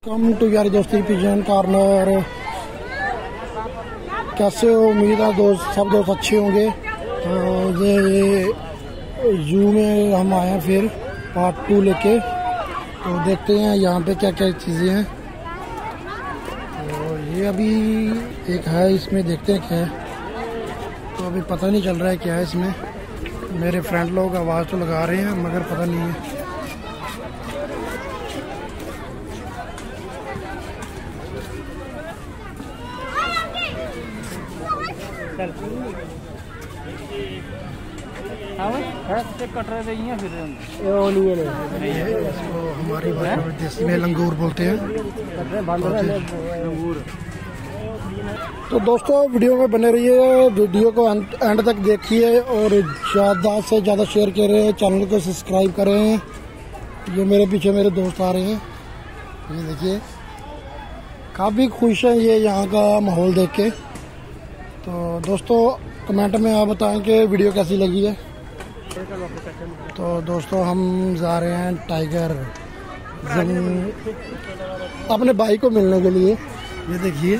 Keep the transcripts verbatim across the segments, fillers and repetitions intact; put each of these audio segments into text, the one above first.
Welcome to यारी दोस्ती pigeon corner. कैसे हो? उम्मीद है दोस्त सब दोस्त अच्छे होंगे। तो ये जू में हम आए हैं फिर पार्ट टू लेके। तो देखते हैं यहाँ पे क्या क्या चीज़ें हैं। तो ये अभी एक है, इसमें देखते हैं क्या है। तो अभी पता नहीं चल रहा है क्या है इसमें। मेरे फ्रेंड लोग आवाज़ तो लगा रहे हैं मगर पता नहीं है। कट रहे थे फिर इसको हमारी भाषा में लंगूर बोलते हैं। तो दोस्तों वीडियो में बने रहिए, वीडियो को एंड तक देखिए और ज़्यादा से ज़्यादा शेयर करें, चैनल को सब्सक्राइब करें। ये मेरे पीछे मेरे दोस्त आ रहे हैं, ये देखिए काफ़ी खुश हैं ये यहाँ का माहौल देख के। तो दोस्तों कमेंट में आप बताएं कि वीडियो कैसी लगी है। तो दोस्तों हम जा रहे हैं टाइगर अपने भाई को मिलने के लिए, ये देखिए।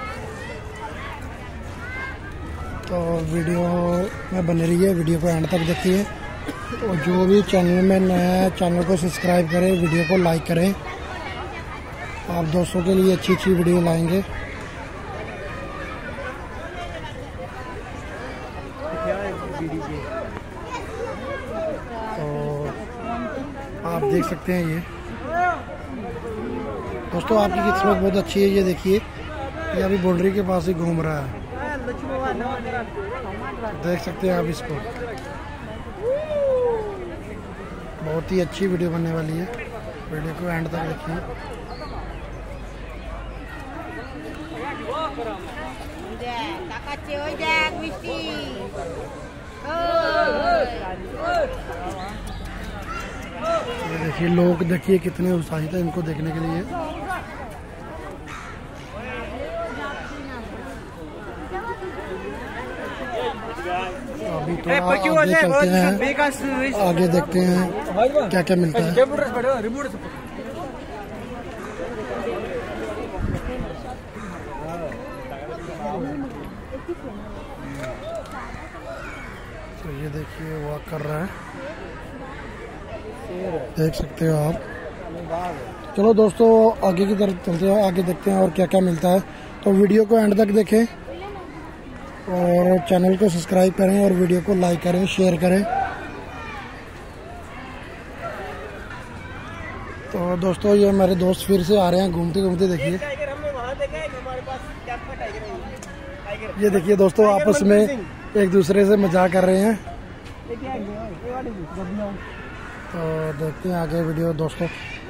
तो वीडियो में बने रहिए, वीडियो को एंड तक देखिए और जो भी चैनल में नया है चैनल को सब्सक्राइब करें, वीडियो को लाइक करें। आप दोस्तों के लिए अच्छी अच्छी वीडियो लाएंगे। तो आप देख सकते हैं ये दोस्तों, आपकी किस्मत बहुत अच्छी है। ये देखिए ये अभी बाउंड्री के पास ही घूम रहा है, देख सकते हैं आप इसको। बहुत ही अच्छी वीडियो बनने वाली है, वीडियो को एंड तक देखिए। ये देखिए लोग देखिए कितने उत्साहित है इनको देखने के लिए। अभी थोड़ा आगे चलते हैं, आगे देखते हैं क्या क्या मिलता है। तो ये देखिए वॉक कर रहा है, देख सकते हो आप। चलो दोस्तों आगे की तरफ चलते हैं, आगे देखते हैं और क्या क्या मिलता है। तो वीडियो को एंड तक देखें और चैनल को सब्सक्राइब करें और वीडियो को लाइक करें, शेयर करें। तो दोस्तों ये मेरे दोस्त फिर से आ रहे हैं घूमते घूमते, देखिए। ये देखिए दोस्तों आपस में एक दूसरे से मजाक कर रहे हैं। तो देखते हैं आगे वीडियो दोस्तों।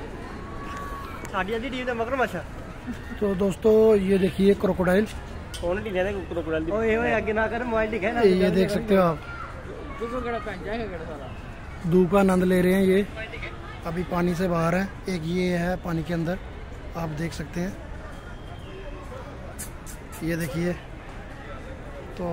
तो दोस्तों ये देखिए क्रोकोडाइल, ये देख सकते हो आप। धूप का आनंद ले रहे हैं ये, अभी पानी से बाहर है। एक ये है पानी के अंदर, आप देख सकते हैं। ये देखिए तो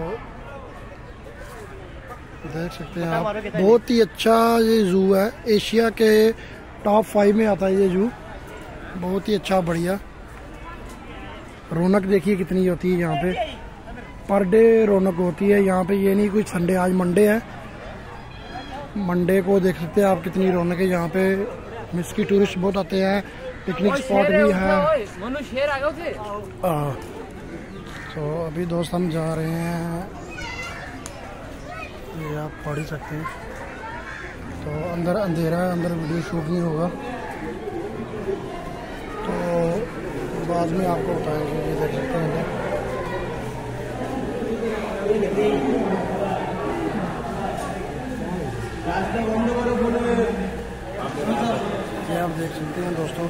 देख सकते हैं आप, बहुत ही अच्छा ये जू है। एशिया के टॉप फाइव में आता है ये जू, बहुत ही अच्छा बढ़िया। रौनक देखिए कितनी होती है यहाँ पे, पर डे रौनक होती है यहाँ पे। ये नहीं कुछ संडे, आज मंडे है, मंडे को देख सकते हैं आप कितनी रौनक है यहाँ पे। मिस्की टूरिस्ट बहुत आते हैं, पिकनिक स्पॉट भी है। तो अभी दोस्त हम जा रहे हैं, ये आप पढ़ ही सकते हैं। तो अंदर अंधेरा है, अंदर वीडियो शूट नहीं होगा, तो बाद में आपको बताएंगे। ये देख सकते हैं अंदर। ये आप देख सकते हैं दोस्तों,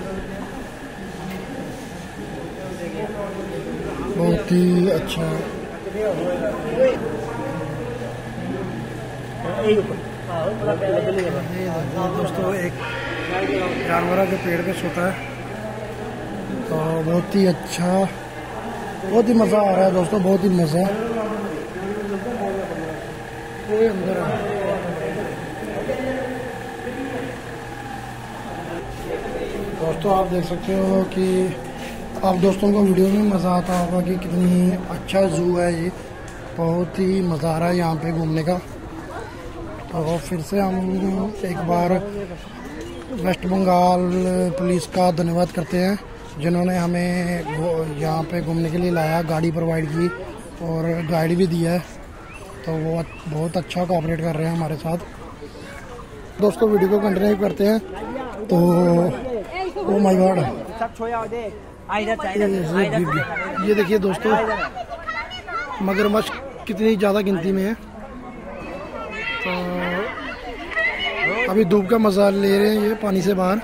बहुत ही अच्छा। दोस्तों एक जानवर के पेड़ पे सोता है, तो बहुत ही अच्छा, बहुत ही मज़ा आ रहा है दोस्तों, बहुत ही मज़ा। दोस्तों आप देख सकते हो कि आप दोस्तों को वीडियो में मज़ा आता होगा कि कितनी अच्छा जू है ये, बहुत ही मज़ा आ रहा है यहाँ पे घूमने का। तो फिर से हम एक बार वेस्ट बंगाल पुलिस का धन्यवाद करते हैं जिन्होंने हमें यहाँ पे घूमने के लिए लाया, गाड़ी प्रोवाइड की और गाइड भी दिया है। तो वो बहुत अच्छा कोऑपरेट कर रहे हैं हमारे साथ। दोस्तों वीडियो को कंटिन्यू करते हैं। तो ओ माय गॉड, ये देखिए दोस्तों मगरमच्छ कितनी ज़्यादा गिनती में है। तो अभी धूप का मजा ले रहे हैं ये पानी से बाहर।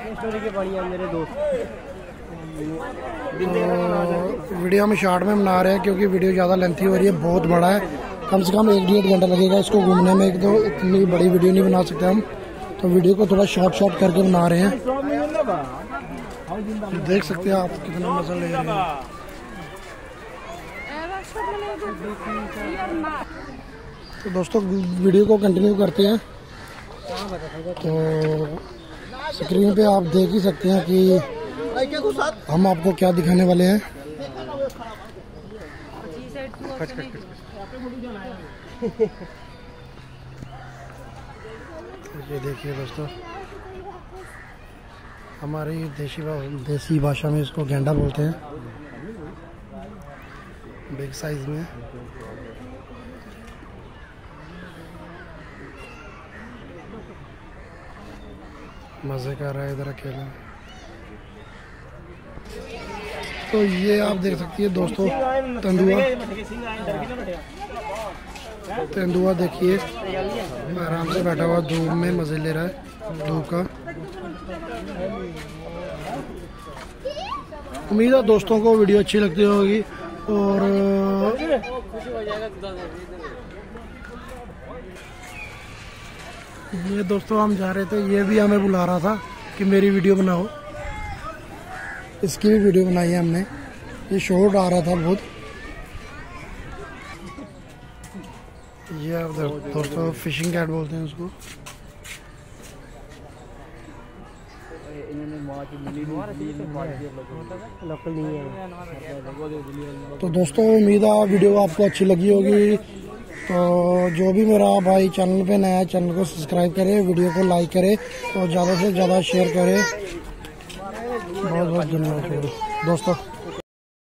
तो वीडियो हम शॉर्ट में बना रहे हैं क्योंकि वीडियो ज़्यादा लेंथी हो रही है, बहुत बड़ा है, कम से कम एक डेढ़ घंटा लगेगा इसको घूमने में। एक तो इतनी बड़ी वीडियो नहीं बना सकते हम, तो वीडियो को थोड़ा शॉर्ट शॉर्ट करके बना रहे हैं। तो देख सकते हैं आप कितना मजा ले रहे हैं। तो दोस्तों वीडियो को कंटिन्यू करते हैं। तो स्क्रीन पे आप देख ही सकते हैं कि हम आपको क्या दिखाने वाले हैं। ये देखिए दोस्तों, हमारी देसी देसी भाषा में इसको गेंडा बोलते हैं, बिग साइज में। मजे कर रहा है इधर अकेला। तो ये आप देख सकती है दोस्तों तेंदुआ, तेंदुआ देखिए आराम से बैठा हुआ धूप में मजे ले रहा है धूप का। उम्मीद है दोस्तों को वीडियो अच्छी लगती होगी। और ये दोस्तों हम जा रहे थे, ये भी हमें बुला रहा था कि मेरी वीडियो बनाओ, इसकी भी वीडियो बनाई है हमने। ये शॉर्ट आ रहा था बहुत। ये आप दोस्तों फिशिंग कैट बोलते हैं उसको। तो दोस्तों उम्मीद है वीडियो आपको अच्छी लगी होगी। तो जो भी मेरा भाई चैनल पे नया है चैनल को सब्सक्राइब करे, वीडियो को लाइक करे और ज़्यादा से ज़्यादा शेयर करे। बहुत बहुत धन्यवाद दोस्तों।